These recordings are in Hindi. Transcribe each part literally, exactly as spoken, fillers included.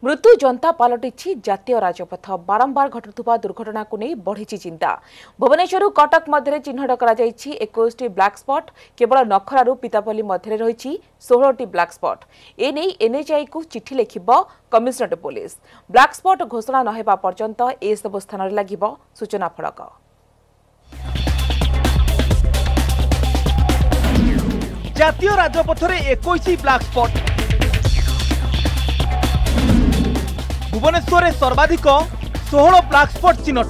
मृत्यु जंता पलटि जातीय राजपथ बारंबार घटुवा दुर्घटना को नहीं बढ़ी चिंता। भुवनेश्वर कटक मध्य चिन्हट कर इक्कीस ब्लैक स्पॉट केवल नखरारू पितापल्ली मध्य रही सोलह ब्लैक स्पॉट। एने एनएचआई को चिठी लिखिब कमिशनरेट पुलिस। ब्लैक स्पॉट घोषणा न हेबा पर्यंत ए सब स्थान लगिब सूचना फलक। जातीय राजपथ में इक्कीस ब्लैक स्पॉट। भुवनेश्वर सर्वाधिक सोलह ब्लैक स्पॉट चिन्हट।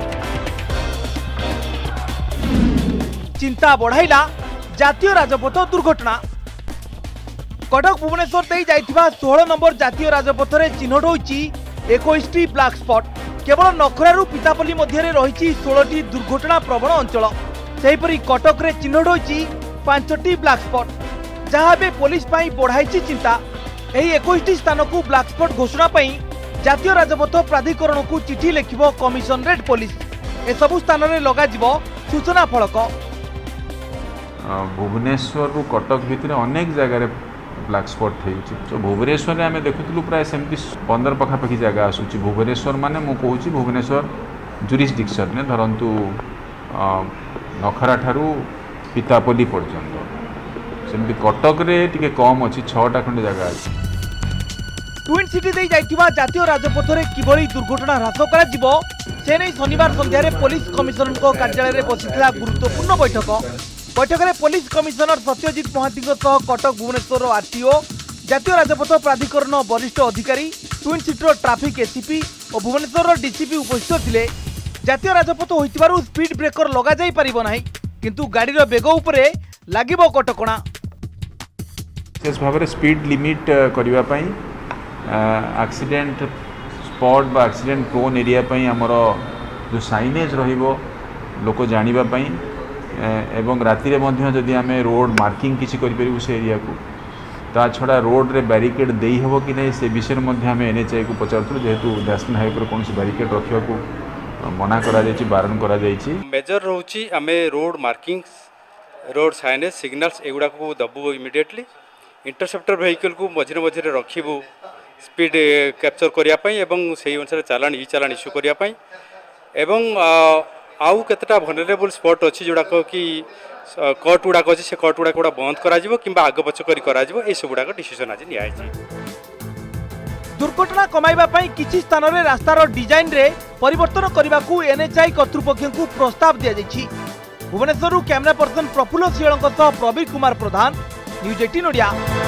चिंता बढ़ाइला जातीय राजपथ दुर्घटना। कटक भुवनेश्वर दे जाइथिबा सोलह नंबर जातीय राजपथ में चिन्हट होइछि इक्कीस ब्लैक स्पॉट। केवल नखरारू पितापल्ली मध्य रही सोलह दुर्घटना प्रवण अंचल। सेहिपरि कटक रे चिन्हट होइछि पांचटी ब्लैक स्पॉट, जहाँ बे पुलिस पाई बढ़ाई चिंता। एही इक्कीस स्थान को ब्लैक स्पॉट घोषणा पाई जातीय राजपथ प्राधिकरण को चिठी लिखिब कमिशनरेट पुलिस। ए सबु स्थान रे लगा जिवो सूचना फलक। भुवनेश्वर रु कटक भितर अनेक जगह ब्लैक स्पॉट होइछि। तो भुवनेश्वर रे आमे देखुतलु प्राय सेमती पंद्रह पखापाखि जगह आसुछि। भुवनेश्वर माने मु कहूछि भुवनेश्वर जुरिसडिक्शन ने धरंतु नखरा ठारू पितापल्ली पर्यंत। सेमती कटक रे टिके कम अछि, छटा खंड जगह अछि। ट्विन सिटी दे जाइथिबा जातीय राजपथ में किभली दुर्घटना ह्रास करा जिवो से नहीं शनिवार संध्यारे पुलिस कमिशनर कार्यालय में बसिथिला गुरुत्वपूर्ण बैठक। बैठक में पुलिस कमिशनर सत्यजित महांती सह कटक भुवनेश्वर आरटीओ, जातीय राजपथ प्राधिकरण वरिष्ठ अधिकारी, ट्विन सिटीर ट्राफिक एसीपी और भुवनेश्वर डीसीपी उपस्थित थिले। जातीय राजपथ होइतिबारु स्पीड ब्रेकर लगा जाई परिबो नाही, किंतु गाड़ीर बेग उपरे लागिबो कटकणा। विशेष भाव में स्पीड लिमिट करबा पई एक्सीडेंट स्पॉट बा एक्सीडेंट प्रोन एरिया पई हमर जो साइनेज रहिबो लोक जानिबा पई एवं राति रे मध्य जदि आमे रोड मार्किंग किछि करि परिबु से एरिया को ता छडा रोड रे बैरिकेड देई हबो कि नै से विषय मध्य आमे एनएचआई को पचारथु, जेहेतु नेशनल हाईवे पर कोनसी बैरिकेड रखिया को मना करा जायछि, बारण करा जायछि। मेजर रहउछि आमे road markings, road signage, signals एगुडा को दबु इमिडिएटली। इंटरसेप्टर व्हीकल को मझिरे मझिरे रखिबु स्पीड कैप्चर करिया पई एवं सेही अनुसार चालान ई चालान इश्यू करिया पई एवं आउ केतटा वनरेबल स्पॉट अछि जोडा को कि कट गुडा अछि से कट गुडा कोडा बंद करा जिवो किंबा आग पछ करि करा जिवो ए सब गुडा को डिसीजन आज निया अछि। दुर्घटना कमाइबा पई किछि स्थान रे रास्तार डिजाइन रे परिवर्तन करबा को एनएचआई कर्तृपक्ष को प्रस्ताव दिया जायछि। भुवनेश्वर कैमरा पर्सन प्रफुल्ल सिंहलଙ୍କ सह प्रवीर कुमार प्रधान, न्यूज अठारह ओडिया।